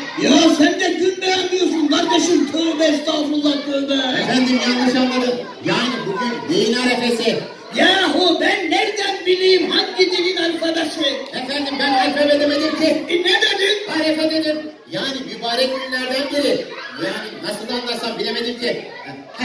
Ya sen de gün beğenmiyorsun kardeşim. Tövbe estağfurullah tövbe. Efendim yanlış anladım. Yani bugün neyin arefesi? Yahu ben nereden bileyim hangi dilin alfabesi? Efendim ben alfabe demedim ki. Ne dedin? Arefe dedim. Yani mübarek günlerden biri. Yani nasıl anlarsam bilemedim ki.